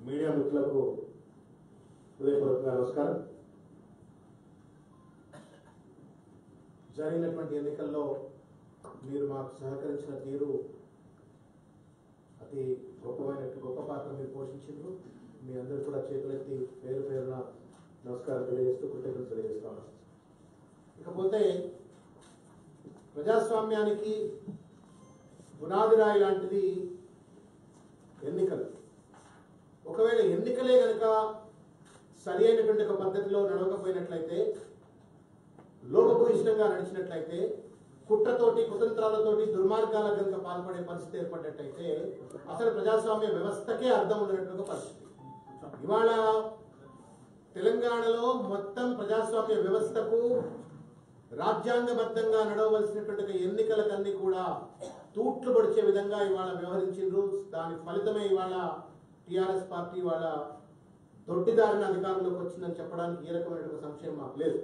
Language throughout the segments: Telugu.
మీడియా మిత్రులకు హృదయపూర్వక నమస్కారం. జరిగినటువంటి ఎన్నికల్లో మీరు మాకు సహకరించిన తీరు అతి గొప్ప పాత్ర మీరు పోషించారు. మీ అందరూ కూడా చేతులెత్తి పేరు పేరున నమస్కారం తెలియజేస్తూ కృతజ్ఞతలు తెలియజేస్తాను. ఇకపోతే ప్రజాస్వామ్యానికి పునాదిరాయి లాంటిది ఎన్నికలు. ఒకవేళ ఎన్నికలే కనుక సరి అయినటువంటి ఒక పద్ధతిలో నడవకపోయినట్లయితే, లోపభూయిష్టంగా నడిచినట్లయితే, కుట్రతోటి కుతంత్రాలతోటి దుర్మార్గాల కనుక పాల్పడే పరిస్థితి ఏర్పడినట్లయితే అసలు ప్రజాస్వామ్య వ్యవస్థకే అర్థం ఉన్నటువంటి పరిస్థితి. ఇవాళ తెలంగాణలో మొత్తం ప్రజాస్వామ్య వ్యవస్థకు రాజ్యాంగబద్ధంగా నడవవలసినటువంటి ఎన్నికలకన్నీ కూడా తూట్లు పొడిచే విధంగా ఇవాళ వ్యవహరించిండ్రు. దాని ఫలితమే ఇవాళ టీఆర్ఎస్ పార్టీ వాళ్ళ దొడ్డిదారిన అధికారంలోకి వచ్చిందని చెప్పడానికి ఏ రకమైన సంశయం మాకు లేదు.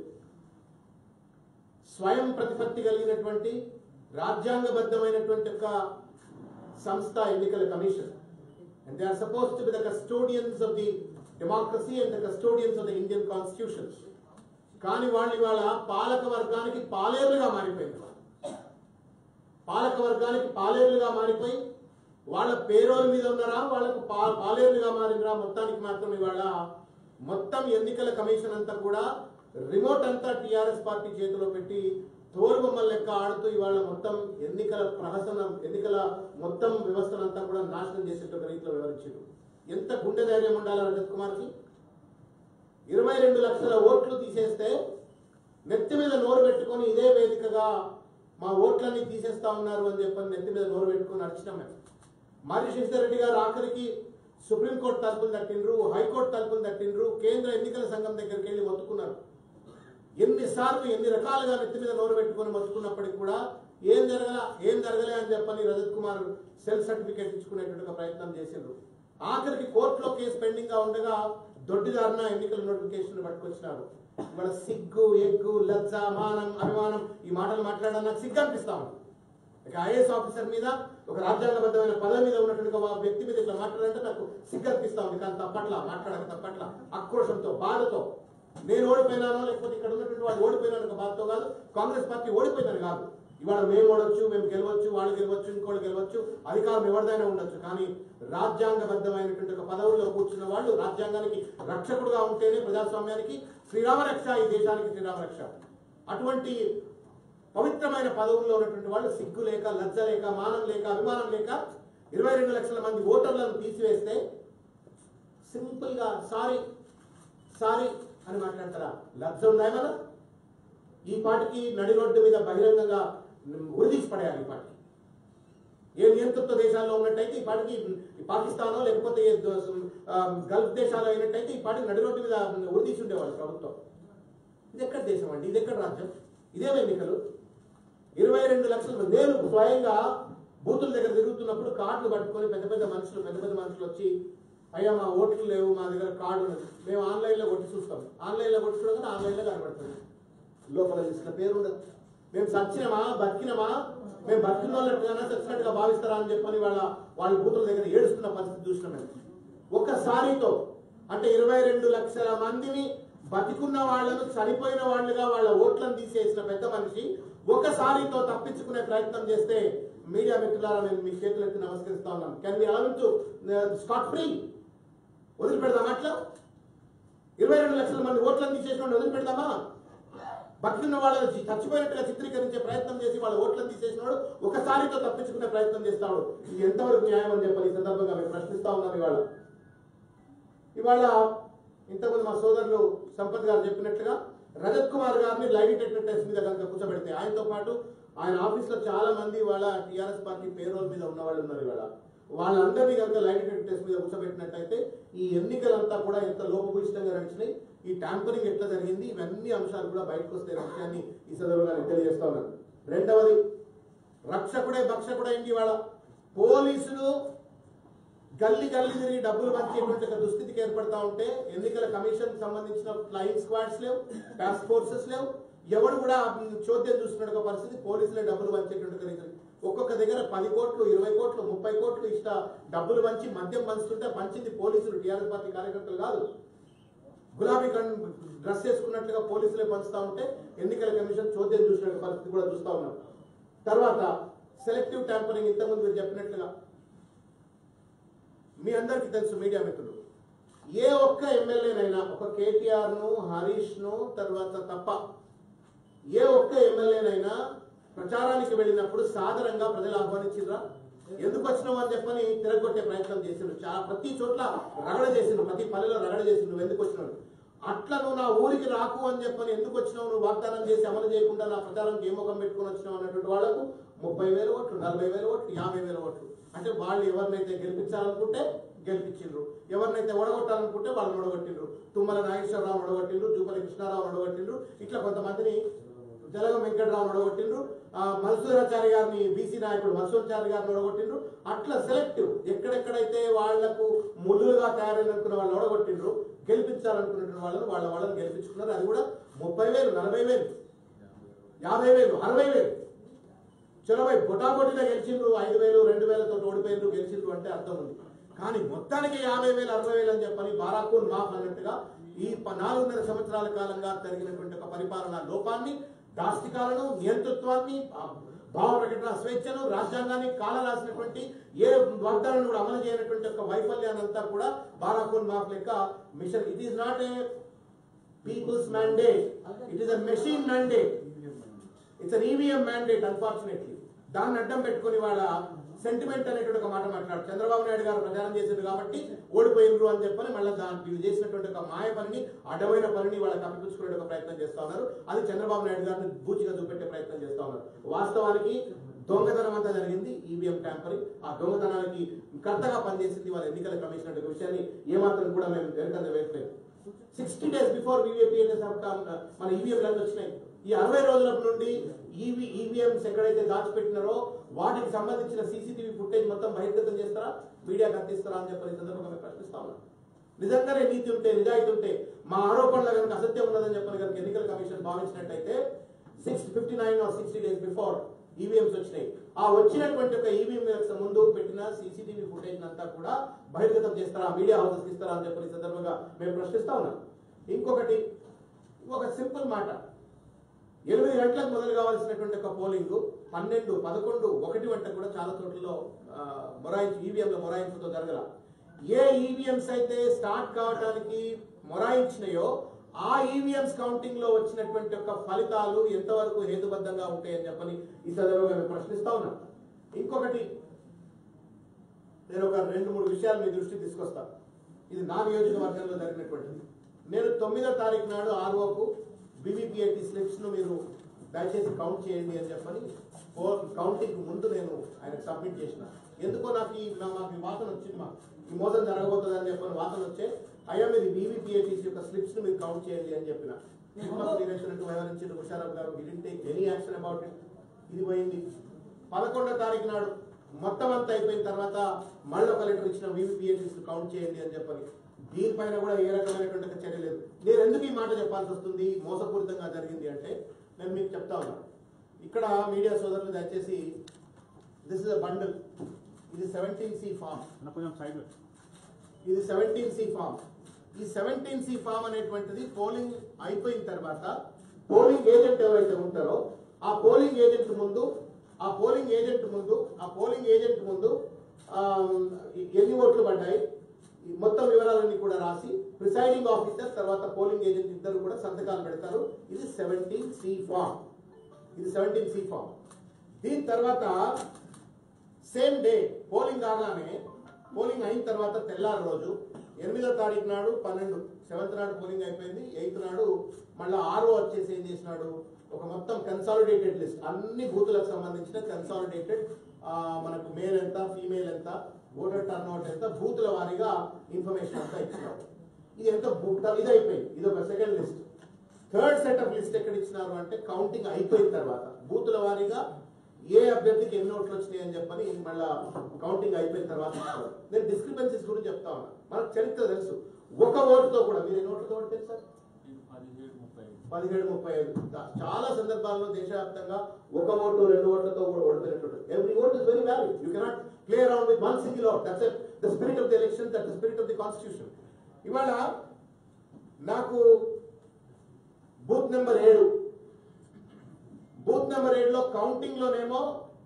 స్వయం ప్రతిపత్తి కలిగినటువంటి రాజ్యాంగబద్ధమైనటువంటి ఒక సంస్థ ఎన్నికల commission. And they are supposed to be the custodians of the democracy and the custodians of the Indian constitution. కానీ వాళ్ళు ఇవాళ పాలక వర్గానికి పాలేరులుగా మారిపోయింది. పాలక వర్గానికి పాలేరులుగా మారిపోయి వాళ్ళ పేరోల మీద ఉన్నారా, వాళ్ళకు పాలేరులుగా మారినరా, మొత్తానికి మాత్రం ఇవాళ మొత్తం ఎన్నికల కమిషన్ అంతా కూడా రిమోట్ అంతా టీఆర్ఎస్ పార్టీ చేతిలో పెట్టి తోలుబొమ్మల లెక్క ఆడుతూ ఇవాళ మొత్తం ఎన్నికల ప్రహసనం, ఎన్నికల మొత్తం వ్యవస్థనంతా కూడా నాశనం చేసేటువంటి రీతిలో వివరించారు. ఎంత గుండె ధైర్యం ఉండాలి రజత్ కుమార్కి? 22 లక్షల ఓట్లు తీసేస్తే నెత్తి మీద నోరు పెట్టుకొని ఇదే వేదికగా మా ఓట్లన్నీ తీసేస్తా ఉన్నారు అని చెప్పని నెత్తి మీద నోరు పెట్టుకొని అర్చడం. మరి శశిధర్ రెడ్డి గారు ఆఖరికి సుప్రీంకోర్టు తలుపులు తట్టిండ్రు, హైకోర్టు తలుపులు తట్టిండ్రు, కేంద్ర ఎన్నికల సంఘం దగ్గరికి వెళ్ళి మొత్తుకున్నారు. ఎన్నిసార్లు ఎన్ని రకాలుగా నెత్తి మీద నోరు పెట్టుకొని మొత్తుకున్నప్పటికీ కూడా ఏం జరగలే అని చెప్పని రజత్ కుమార్ సెల్ఫ్ సర్టిఫికేట్ ఇచ్చుకునేటువంటి ప్రయత్నం చేసిండ్రు. ఆఖరికి కోర్టులో కేసు పెండింగ్ గా ఉండగా దొడ్డిదారిన ఎన్నికల నోటిఫికేషన్ పట్టుకొచ్చినారు. ఇవాళ సిగ్గు, ఎగ్గు, లజ్జ, మానం, అభిమానం ఈ మాటలు మాట్లాడడం నాకు సిగ్గు అనిపిస్తా ఉంది. ఇక ఐఏఎస్ ఆఫీసర్ మీద, ఒక రాజ్యాంగబద్ధమైన పదవి మీద ఉన్నటువంటి వ్యక్తి మీద ఇట్లా మాట్లాడాలంటే నాకు సిగ్గు అనిపిస్తా ఉంది. కానీ తప్పట్ల ఆక్రోషంతో, బాధతో, నేను ఓడిపోయినానో లేకపోతే ఇక్కడ ఉన్నటువంటి వాడు ఓడిపోయినాను ఒక బాధతో కాదు, కాంగ్రెస్ పార్టీ ఓడిపోయిందని కాదు. ఇవాళ మేము ఓడొచ్చు, మేము గెలవచ్చు, వాళ్ళు గెలవచ్చు, ఇంకోళ్ళు గెలవచ్చు, అధికారం ఎవరిదైనా ఉండొచ్చు. కానీ రాజ్యాంగబద్ధమైనటువంటి ఒక పదవుల్లో కూర్చున్న వాళ్ళు రాజ్యాంగానికి రక్షకుడుగా ఉంటేనే ప్రజాస్వామ్యానికి శ్రీరామరక్ష, ఈ దేశానికి శ్రీరామరక్ష. అటువంటి పవిత్రమైన పదవుల్లో ఉన్నటువంటి వాళ్ళు సిగ్గు లేక, లజ్జ లేక, మానం లేక, అభిమానం లేక 22 లక్షల మంది ఓటర్లను తీసివేస్తే సింపుల్ గా సారీ అని మాట్లాడతారా? లజ్జ ఉందా ఏమన్నా? ఈ పార్టీకి నడి రోడ్డు మీద బహిరంగంగా ఉరిదీసి పడేయాలి. ఈ పార్టీ ఏ నియంతృత్వ దేశాల్లో ఉన్నట్టయితే ఈ పార్టీకి పాకిస్తానో లేకపోతే గల్ఫ్ దేశాలు అయినట్టయితే ఈ పార్టీకి నడి రోడ్డు మీద ఉరిదీసి ఉండేవాళ్ళు ప్రభుత్వం. ఇది ఎక్కడ దేశం అండి? ఇది ఎక్కడ రాజ్యం? ఇదేమో ఎన్నికలు? 22 లక్షల మంది. నేను స్వయంగా బూతుల దగ్గర తిరుగుతున్నప్పుడు కార్డులు పట్టుకొని పెద్ద పెద్ద మనుషులు వచ్చి, అయ్యా మా ఓట్లు లేవు, మా దగ్గర కార్డు ఉన్నది, మేము ఆన్లైన్లో కొట్టి చూస్తాం. ఆన్లైన్లో కొట్టి చూడగానే ఆన్లైన్లో కనబడుతుంది, లోపల తీసుకున్న పేరు ఉండదు. మేము సచ్చినమా బతికినమా, మేము బతికిన వాళ్ళట్టుగానే చచ్చినట్టుగా భావిస్తారా అని చెప్పని వాళ్ళ బూతుల దగ్గర ఏడుస్తున్న పరిస్థితి చూసినాం. మేము ఒక్కసారితో అంటే 22 లక్షల మందిని బతికున్న వాళ్లను చనిపోయిన వాళ్ళుగా వాళ్ళ ఓట్లను తీసేసిన పెద్ద మనిషి ఒకసారితో తప్పించుకునే ప్రయత్నం చేస్తే మీడియా మిత్రులారా నేను మీ చేతులు ఎత్తి నమస్కరిస్తా ఉన్నాను. Can we allow to scot free? వదిలిపెడదామా? అట్లా 22 లక్షల మంది ఓట్లను తీసేసిన వాళ్ళు వదిలిపెడదామా? బతికిన వాళ్ళని చచ్చిపోయినట్టుగా చిత్రీకరించే ప్రయత్నం చేసి వాళ్ళ ఓట్లను తీసేసిన వాడు ఒకసారితో తప్పించుకునే ప్రయత్నం చేస్తాడు. ఇది ఎంతవరకు న్యాయం అని చెప్పని ఈ సందర్భంగా మేము ప్రశ్నిస్తా ఉన్నాం. ఇవాళ ఇంతకుముందు మా సోదరులు సంపత్ గారు చెప్పినట్లుగా రజత్ కుమార్ గారిని లై డిటెక్టర్ టెస్ట్ మీద కనుక కూర్చోబెడితే, ఆయనతో పాటు ఆయన ఆఫీస్ లో చాలా మంది వాళ్ళ టీఆర్ఎస్ పార్టీ పేరోల్ మీద ఉన్న వాళ్ళు ఉన్నారు. ఇవాళ వాళ్ళందరినీ కనుక లై డిటెక్టర్ టెస్ట్ మీద కూర్చోబెట్టినట్టయితే ఈ ఎన్నికలంతా కూడా ఎంత లోపభూయిష్టంగా నడిచినాయి, ఈ ట్యాంపరింగ్ ఎట్లా జరిగింది, ఇవన్నీ అంశాలు కూడా బయటకు వస్తే విషయాన్ని ఈ సందర్భంగా నేను తెలియజేస్తా ఉన్నాను. రెండవది, రక్షకుడే భక్షకుడే ఇంటి వాళ్ళ పోలీసులు గల్లి తిరిగి డబ్బులు పంచేటువంటి ఒక దుస్థితికి ఏర్పడతా ఉంటే ఎన్నికల కమిషన్ సంబంధించిన ఫ్లయింగ్ స్క్వాడ్స్ లేవు, టాస్క్ ఫోర్సెస్ లేవు, ఎవరు కూడా చోద్యం చూస్తున్న పరిస్థితి. పోలీసులే డబ్బులు పంచేటువంటి ఒక్కొక్క దగ్గర 10 కోట్లు 20 కోట్లు 30 కోట్లు డబ్బులు పంచి మద్యం పంచుతుంటే పంచింది పోలీసులు, టీఆర్ఎస్ పార్టీ కార్యకర్తలు కాదు. గులాబీ డ్రెస్ వేసుకున్నట్లుగా పోలీసులే పంచుతా ఉంటే ఎన్నికల కమిషన్ చోద్యం చూసిన పరిస్థితి కూడా చూస్తా ఉన్నాం. తర్వాత సెలెక్టివ్ ట్యాంపరింగ్, ఇంతకుముందు మీరు చెప్పినట్లుగా మీ అందరికీ తెలుసు మీడియా మిత్రులు, ఏ ఒక్క ఎమ్మెల్యేనైనా ఒక కేటీఆర్ ను హరీష్ ను తర్వాత తప్ప ఏ ఒక్క ఎమ్మెల్యేనైనా ప్రచారానికి వెళ్ళినప్పుడు సాధారణంగా ప్రజలు ఆహ్వానించిరా? ఎందుకు వచ్చినావు అని చెప్పని తిరగొట్టే ప్రయత్నం చేసిండ్రు. ప్రతి చోట్ల రగడ చేసిండ్రు, ప్రతి పల్లెలో రగడ చేసిండ్రు. నువ్వు ఎందుకు వచ్చినావు, అట్లా నువ్వు నా ఊరికి రాకు అని చెప్పని ఎందుకు వచ్చినావు, నువ్వు వాగ్దానం చేసి అమలు చేయకుండా నా ప్రచారానికి ఏ ముఖం పెట్టుకుని వచ్చినావు అన్నటువంటి వాళ్లకు 30,000 ఓట్లు 40,000 ఓట్లు 50,000 ఓట్లు. అంటే వాళ్ళు ఎవరినైతే గెలిపించాలనుకుంటే గెలిపించిండ్రు, ఎవరినైతే ఓడగొట్టాలనుకుంటే వాళ్ళని ఓడగొట్టిండ్రు. తుమ్మల నాగేశ్వరరావు ఓడగొట్టిండ్రు, జూపల్లి కృష్ణారావు ఓడగొట్టిండ్రు, ఇట్లా కొంతమందిని జలగం వెంకటరావు ఓడగొట్టిండ్రు, మన్సూరాచారి గారిని బీసీ నాయకుడు మన్సూరాచారి గారిని ఓడగొట్టిండ్రు. అట్లా సెలెక్టివ్ ఎక్కడెక్కడైతే వాళ్లకు ముదులుగా తయారైననుకున్న వాళ్ళు ఓడగొట్టిండ్రు, గెలిపించాలనుకున్న వాళ్ళని గెలిపించుకున్నారు. అది కూడా 30,000 40,000 50,000 60,000 చొరవై బొటాబొటిగా గెలిచిండ్రు. 5,000 2,000తో ఓడిపోయిండ్రు, గెలిచిండ్రు అంటే అర్థం ఉంది. కానీ మొత్తానికి 50,000 60,000 అని చెప్పని బారాకూన్ మాఫ్ అన్నట్టుగా ఈ 4.5 సంవత్సరాల కాలంగా జరిగినటువంటి ఒక పరిపాలనా లోపాన్ని, దాష్టికాలను, నియంతృత్వాన్ని, భావ ప్రకటన స్వేచ్ఛను, రాజ్యాంగాన్ని కాలరాసినటువంటి ఏ వాగ్దానాన్ని కూడా అమలు చేయనటువంటి ఒక వైఫల్యాన్ని అంతా కూడా బారాకూన్ మాఫ్ లెక్క మిషన్. It is not a people's mandate, it is a machine mandate, it's an EVM mandate. Unfortunately దాన్ని అడ్డం పెట్టుకుని వాళ్ళ సెంటిమెంట్ అనేటువంటి ఒక మాట మాట్లాడు. చంద్రబాబు నాయుడు గారు ప్రచారం చేసిండ్రు కాబట్టి ఓడిపోయినరు అని చెప్పని మళ్ళీ వీళ్ళు చేసినటువంటి ఒక మాయ పనిని, అడ్డమైన పనిని వాళ్ళకి కప్పిపుచ్చుకునే ఒక ప్రయత్నం చేస్తా ఉన్నారు. అది చంద్రబాబు నాయుడు గారిని బూచిగా చూపెట్టే ప్రయత్నం చేస్తా ఉన్నారు. వాస్తవానికి దొంగతనం అంతా జరిగింది, ఈవీఎం ట్యాంపరింగ్. ఆ దొంగతనానికి కర్తగా పనిచేసింది వాళ్ళ ఎన్నికల కమిషన్ అనే విషయాన్ని ఏమాత్రం కూడా మేము వెనకంద వేయట్లేదు. 60 days బిఫోర్ మన ఈవీఎంలు వచ్చినాయి. ఈ 60 రోజుల నుండి ఈవీఎంస్ ఎక్కడైతే దాచిపెట్టినారో వాటికి సంబంధించిన సీసీటీవీ ఫుటేజ్ మొత్తం బహిర్గతం చేస్తారా, మీడియాకి అందిస్తారా అని చెప్పి సందర్భంగా మేము ప్రశ్నిస్తా ఉన్నాం. నిజంగానే నీతి ఉంటే, నిజాయితీ ఉంటే, మా ఆరోపణలో కనుక అసత్యం ఉన్నదని చెప్పని కనుక ఎన్నికల కమిషన్ భావించినట్టయితే 59 or 60 days బిఫోర్ ఈవీఎంస్ వచ్చినాయి. ఆ వచ్చినటువంటి ఒక ఈవీఎం ముందు పెట్టిన సీసీటీవీ ఫుటేజ్ అంతా కూడా బహిర్గతం చేస్తారా, మీడియా హౌసెస్ ఇస్తారా అని చెప్పి సందర్భంగా మేము ప్రశ్నిస్తా ఉన్నాం. ఇంకొకటి, ఒక సింపుల్ మాట, 8 గంటలకు మొదలు కావాల్సినటువంటి ఒక పోలింగ్ 12, 11, 1 గంట కూడా చాలా చోట్లలో ఈవీఎంల మొరాయింపుతో జరగల. ఏ ఈవీఎంస్ అయితే స్టార్ట్ కావడానికి మొరాయించినాయో ఆ ఈవీఎంస్ కౌంటింగ్ లో వచ్చినటువంటి ఒక ఫలితాలు ఎంతవరకు హేతుబద్ధంగా ఉంటాయని చెప్పని ఈ సందర్భంగా మేము ప్రశ్నిస్తా ఉన్నాం. ఇంకొకటి, నేను ఒక 2-3 విషయాలు మీ దృష్టికి తీసుకొస్తాను. ఇది నా నియోజకవర్గంలో జరిగినటువంటిది. నేను 9వ తారీఖు నాడు ఆర్ఓకు బీవీపీఐటీ స్లిప్స్ ను మీరు దయచేసి కౌంట్ చేయండి అని చెప్పని కౌంటింగ్ ముందు నేను ఆయనకు సబ్మిట్ చేసిన. ఎందుకో నాకు ఈ వాసన వచ్చింది, ఈ మోసం జరగబోతుంది అని చెప్పని వాసన వచ్చే, అయ్యా మీరు బీవీపీఐటీస్ యొక్క స్లిప్స్ ను మీరు కౌంట్ చేయండి అని చెప్పిన. వ్యవహరించిన ముషారఫ్ గారు didn't take any action about it. ఇది పోయింది. 11వ తారీఖు నాడు మొత్తం అంతా అయిపోయిన తర్వాత మళ్ళీ ఒక లెటర్ ఇచ్చిన బీవీపీఐటీస్ కౌంట్ చేయండి అని చెప్పని. దీనిపైన కూడా ఏ రకమైనటువంటి చర్య లేదు. నేను ఎందుకు ఈ మాట చెప్పాల్సి వస్తుంది, మోసపూరితంగా జరిగింది అంటే నేను మీకు చెప్తా ఉన్నాను. ఇక్కడ మీడియా సోదరులు దయచేసి, దిస్ ఇస్ అ బండిల్, ఇది 17C ఫామ్, ఇది 17C ఫామ్. ఈ 17C ఫామ్ అనేటువంటిది పోలింగ్ అయిపోయిన తర్వాత పోలింగ్ ఏజెంట్ ఎవరైతే ఉంటారో ఆ పోలింగ్ ఏజెంట్ ముందు ఎన్ని ఓట్లు పడ్డాయి మొత్తం వివరాలన్నీ కూడా రాసి ప్రిసైడింగ్ ఆఫీసర్ తర్వాత పోలింగ్ ఏజెంట్ ఇద్దరు కూడా సంతకాలు పెడతారు. ఇది 17C ఫామ్, ఇది 17C ఫామ్. దీని తర్వాత సేమ్ డే పోలింగ్ కాగానే, పోలింగ్ అయిన తర్వాత తెల్లారి రోజు 8వ తారీఖు నాడు 7th నాడు పోలింగ్ అయిపోయింది. 8th నాడు మళ్ళీ ఆర్ఓ వచ్చేసి ఏం చేసినాడు, ఒక మొత్తం కన్సాలిడేటెడ్ లిస్ట్, అన్ని బూతులకు సంబంధించిన కన్సాలిడేటెడ్, మనకు మేల్ ఎంత ఫీమేల్ ఎంత, ఓటర్ టర్న్అవుట్ ఎంత, బూతుల వారీగా ఇన్ఫర్మేషన్ అంతా ఇచ్చినారు. ఇది ఎంత ఇది అయిపోయింది. ఇది ఒక second list. Third set of list ఎక్కడ ఇచ్చినారు అంటే కౌంటింగ్ అయిపోయిన తర్వాత బూతుల వారీగా ఏ అభ్యర్థికి ఎన్ని ఓట్లు వచ్చినాయి అని చెప్పని మళ్ళీ కౌంటింగ్ అయిపోయిన తర్వాత ఇస్తారు. నేను డిస్క్రిపెన్సీస్ గురించి చెప్తా ఉన్నా. మనకు చరిత్ర తెలుసు. ఒక ఓటుతో కూడా, మీరు ఎన్ని ఓట్లతో ఓటు తెలుసు సార్? 17-35 చాలా సందర్భాల్లో దేశవ్యాప్తంగా ఒక ఓటు 2 ఓట్లతో కూడా ఓడిపోయినట్టు. Every vote is very valid. You cannot play around with one single vote. That's the spirit of the election, that the spirit of the constitution. ఇవాళ నాకు బూత్ నెంబర్ 7 లో కౌంటింగ్ లోనేమో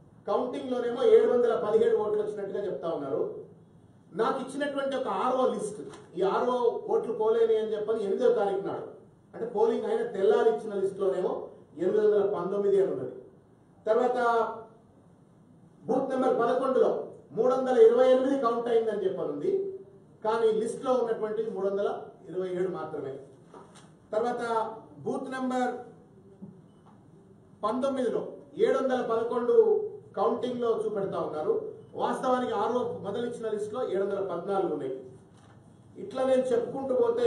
717 ఓట్లు వచ్చినట్టుగా చెప్తా ఉన్నారు. నాకు ఇచ్చినటువంటి ఒక ఆర్ఓ లిస్ట్, ఈ ఆర్ఓ ఓట్లు పోలేని అని చెప్పని 8వ తారీఖు నాడు, అంటే పోలింగ్ అయిన తెల్లారి ఇచ్చిన లిస్ట్ లోనేమో 819 అని ఉన్నది. తర్వాత బూత్ నెంబర్ 11లో 328 కౌంట్ అయిందని చెప్పనుంది, కానీ లిస్ట్ లో ఉన్నటువంటి 327 మాత్రమే. తర్వాత బూత్ నెంబర్ 19లో 711 కౌంటింగ్ లో చూపెడతా ఉన్నారు. వాస్తవానికి ఆర్ఓ మొదలు ఇచ్చిన లిస్ట్ లో 714 ఉన్నాయి. ఇట్లా నేను చెప్పుకుంటూ పోతే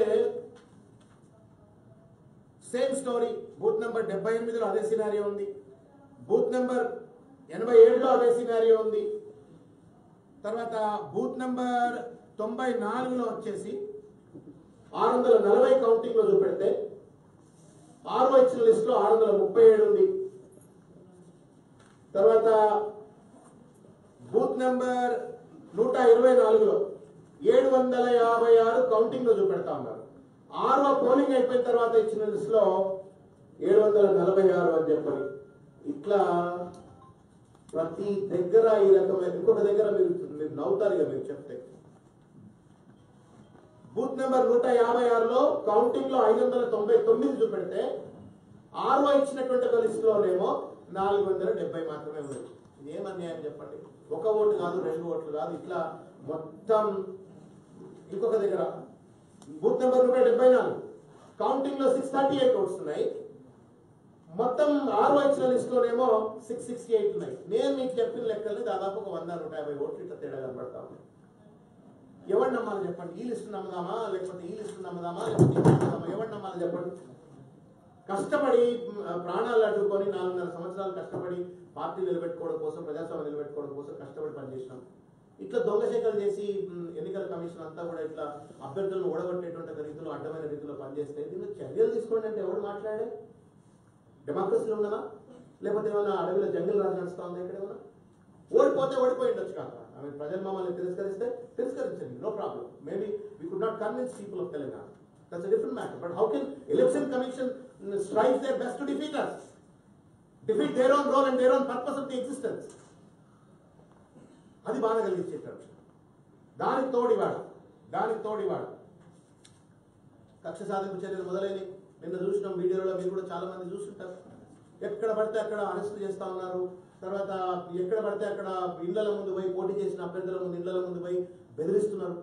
సేమ్ స్టోరీ. బూత్ నెంబర్ 78లో అదే సినారియో ఉంది. బూత్ నెంబర్ 87లో అదే సినారియో ఉంది. తర్వాత బూత్ నెంబర్ 94లో వచ్చేసి 640 కౌంటింగ్ లో చూపెడితే ఆర్ఓ ఇచ్చిన లిస్ట్ లో 637 ఉంది. తర్వాత బూత్ నెంబర్ 124లో 756 కౌంటింగ్ లో చూపెడతా ఉన్నారు. ఆర్ఓ పోలింగ్ అయిపోయిన తర్వాత ఇచ్చిన లిస్ట్ లో 746 అని చెప్పని. ఇట్లా ప్రతి దగ్గర ఈ రకమైన, ఇంకొక దగ్గర మీరు నవ్వుతారు ఇక మీరు చెప్తే, బూత్ నెంబర్ 156లో కౌంటింగ్ లో 599 చూపెడితే ఆర్ఓ ఇచ్చినటువంటి ఒక లిస్ట్ లోనేమో 470 మాత్రమే ఉంది. ఇదేమన్యాయం చెప్పండి. ఒక ఓటు కాదు, 2 ఓట్లు కాదు, ఇట్లా మొత్తం. ఇంకొక దగ్గర బూత్ నెంబర్ 174 కౌంటింగ్ లో 638 ఓట్స్ ఉన్నాయి. మొత్తం ఆర్ఓ ఇచ్చిన లిస్ట్ లోనేమో 668 ఉన్నాయి. నేను మీకు చెప్పిన లెక్కల్ని దాదాపు ఒక 100-150 ఓట్లు ఇట్లా తేడా కనబడతా ఉన్నాయి. ఎవరు నమ్మాలి చెప్పండి? ఈ లిస్టు నమ్మదామా, లేకపోతే ఈ లిస్టు నమ్మదామా, లేకపోతే ఈ లిస్టు నమ్మదామా? ఎవరు నమ్మాలి చెప్పండి? కష్టపడి ప్రాణాలు అడ్డుకొని 4.5 సంవత్సరాలు కష్టపడి పార్టీ నిలబెట్టుకోవడం కోసం, ప్రజాస్వామ్యం నిలబెట్టుకోవడం కోసం కష్టపడి పనిచేసినాం. ఇట్లా దొంగశేఖలు చేసి ఎన్నికల కమిషన్ అంతా కూడా ఇట్లా అభ్యర్థులను ఓడగొట్టేటువంటి రీతిలో, అడ్డమైన రీతిలో పనిచేస్తే దీన్ని చర్యలు తీసుకోండి అంటే ఎవరు మాట్లాడే? డెమోక్రసీలో ఉన్నదా, లేకపోతే ఏమన్నా అడవిలో జంగిల్ రాజు నడుస్తా ఉందా? ఇక్కడ ఏమన్నా ఓడిపోతే ఓడిపోయి ఉండొచ్చు కాక, ప్రజలు మమ్మల్ని తిరస్కరిస్తే తిరస్కరించండి, no problem. Maybe we could not convince people of Telangana. That's a different matter. But how can election commission strive their best to defeat us? Defeat their own role and their own purpose of the existence. అది బాధ కలిగించేటాడు. దానికి తోడివాడు కక్ష సాధింపు చర్యలు మొదలైనవి. నిన్న చూసినాం వీడియోలో, మీరు కూడా చాలా మంది చూస్తుంటారు. ఎక్కడ పడితే అక్కడ అరెస్ట్ చేస్తా ఉన్నారు. తర్వాత ఎక్కడ పడితే అక్కడ ఇళ్ల ముందు పోయి, పోటీ చేసిన అభ్యర్థుల ముందు ఇళ్ల ముందు పోయి బెదిరిస్తున్నారు.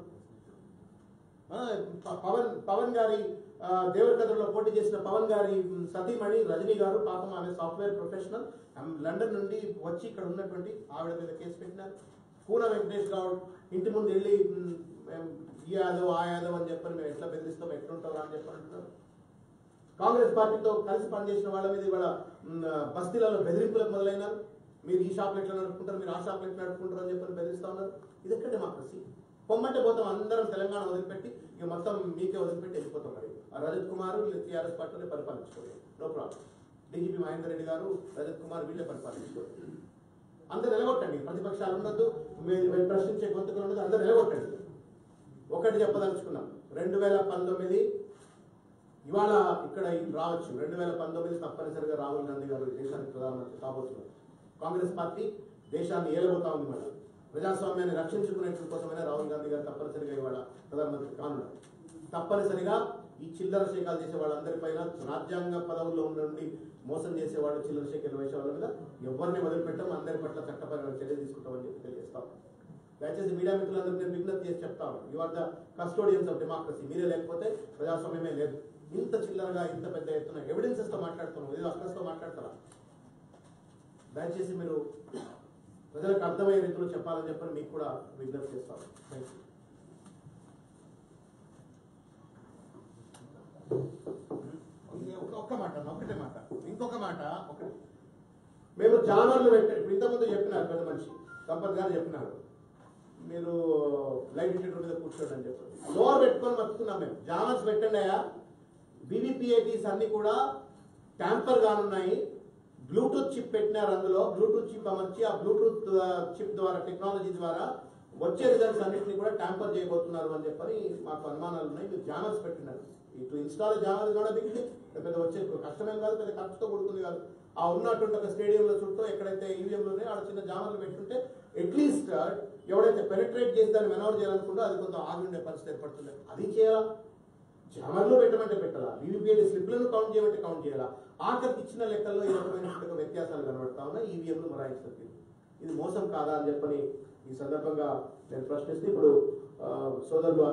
పవన్ గారి దేవరకథలో పోటీ చేసిన పవన్ గారి సతీమణి రజనీ గారు, పాపం ఆమె సాఫ్ట్వేర్ ప్రొఫెషనల్, లండన్ నుండి వచ్చి ఇక్కడ ఉన్నటువంటి ఆవిడ మీద కేసు పెట్టినారు. కూన వెంకటేష్ గౌడ్ ఇంటి ముందు వెళ్ళి ఈ యాదవ్ ఆ యాదవ్ అని చెప్పని మేము ఎట్లా బెదిరిస్తాం, ఎట్లుంటారా అని చెప్పని అంటున్నారు. కాంగ్రెస్ పార్టీతో కలిసి పనిచేసిన వాళ్ళ మీద ఇవాళ బస్తీలలో బెదిరింపులకు మొదలైనారు. మీరు ఈ షాప్లు ఎట్లా నడుపుకుంటారు, మీరు ఆ షాప్లు ఎట్లా నడుపుకుంటారు అని చెప్పని బెదిరిస్తా ఉన్నారు. ఇది ఎక్కడ డెమోక్రసీ? పొమ్మంటే పోతాం, అందరం తెలంగాణ వదిలిపెట్టి ఇక మొత్తం మీకే వదిలిపెట్టి వెళ్ళిపోతాం. మరి రజత్ కుమార్ టీఆర్ఎస్ పార్టీలో పరిపాలించుకోలేదు, no problem. DGP Mahender Reddy గారు, రజత్ కుమార్ వీళ్ళే పరిపాలించుకోలేదు. అందరు నిలగొట్టండి, ప్రతిపక్షాలు ఉండొద్దు, మీరు ప్రశ్నించే గొంతుకులు ఉండదు, అందరు నిలగొట్టండి. ఒకటి చెప్పదలుచుకున్నాం, 2019 ఇవాళ ఇక్కడ రావచ్చు. 2019 తప్పనిసరిగా రాహుల్ గాంధీ గారు దేశానికి ప్రధానమంత్రి కాబోతున్నారు. కాంగ్రెస్ పార్టీ దేశాన్ని ఏలబోతా ఉంది. మన ప్రజాస్వామ్యాన్ని రక్షించుకునే కోసమైనా రాహుల్ గాంధీ గారు తప్పనిసరిగా ఇవాళ ప్రధానమంత్రి కానున్నారు. తప్పనిసరిగా ఈ చిల్లర శేఖాలు చేసే వాళ్ళందరిపైన, రాజ్యాంగ పదవుల్లో ఉండి మోసం చేసేవాళ్ళు, చిల్లర శేఖలు వేసే వాళ్ళ మీద ఎవరిని వదిలిపెట్టాం, అందరి పట్ల చట్టపరమైన చర్య తీసుకుంటామని చెప్పి తెలియజేస్తాం. దయచేసి మీడియా మిత్రులందరూ నేను విజ్ఞప్తి చేసి చెప్తాను, you are the custodians of democracy. మీరే లేకపోతే ప్రజాస్వామ్యమే లేదు. ఇంత చిల్లరగా, ఇంత పెద్ద ఎత్తున ఎవిడెన్సెస్ తో మాట్లాడుతున్నాం, ఏదో అక్కస్తో మాట్లాడతారా? దయచేసి మీరు ప్రజలకు అర్థమయ్యే రీతిలో చెప్పాలని చెప్పని మీకు కూడా విజ్ఞప్తి చేస్తాను. Thank you. ఒక్క మాట, ఒకటే మాట, ఇంకొక మాట. మేము జానర్లు పెట్టారు. ఇప్పుడు ఇంతకుముందు చెప్పినారు పెద్ద మనిషి సంపత్ గారు చెప్పినారు, మీరు లైట్ డిటెక్టర్ మీద కూర్చోండి అని చెప్పారు. నోరు పెట్టుకొని బతుకున్నాం మేము. జానర్స్ పెట్టండి అయ్యా. బీవీపీఐటీస్ అన్ని కూడా ట్యాంపర్ కానున్నాయి. బ్లూటూత్ చిప్ పెట్టినారు, అందులో బ్లూటూత్ చిప్ అమర్చి ఆ బ్లూటూత్ చిప్ ద్వారా టెక్నాలజీ ద్వారా వచ్చే రిజల్ట్స్ అన్నింటినీ కూడా ట్యాంపర్ చేయబోతున్నారు అని చెప్పని మాకు అనుమానాలు ఉన్నాయి. మీరు జామర్స్ పెట్టినారు. టు ఇన్స్టాల్ జామర్ కూడా దిగింది పెద్ద వచ్చే కష్టమేం కాదు, పెద్ద ఖర్చుతో కూడుకుంది కాదు. ఆ ఉన్నటువంటి ఒక స్టేడియంలో చుట్టూ ఎక్కడైతే ఈవీఎంలు ఉన్నాయో ఆడ చిన్న జామర్లు పెట్టుకుంటే అట్లీస్ట్ ఎవడైతే పెనిట్రేట్ చేసి దాన్ని మెనవర్ చేయాలనుకుంటో అది కొంత ఆగుండే పరిస్థితి ఏర్పడుతుంది. అది చేయాలా? జామర్లు పెట్టమంటే పెట్టాలా, వీవీపీఏటీ స్లిప్లను కౌంట్ చేయమంటే కౌంట్ చేయాలా? ఆఖరికి ఇచ్చిన లెక్కల్లో ఈ రకమైనటువంటి వ్యత్యాసాలు కనబడతా ఉన్నాయి. ఈవీఎంలు మొరాయించడానికి ఇది మోసం కాదా అని చెప్పని ఈ సందర్భంగా నేను ప్రశ్నిస్తే ఇప్పుడు సోదరులు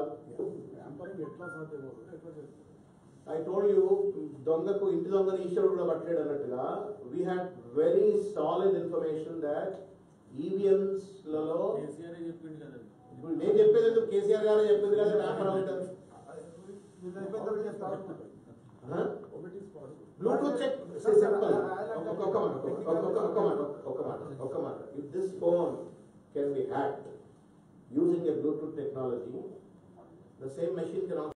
ఐ టోల్డ్ యూ దొంగకు ఇంటి దొంగను ఈశ్వరుడు కూడా పట్టలేడు అన్నట్టుగా we had very solid information that EVMs లలో ఇప్పుడు నేను చెప్పేది ఎందుకు కేసీఆర్ గారే చెప్పింది కదా ట్యాంపర్ అవుతుంది. బ్లూటూత్ చెక్ సింపుల్ ఒక్క మాట if this phone can be hacked using a Bluetooth technology, the same machine can also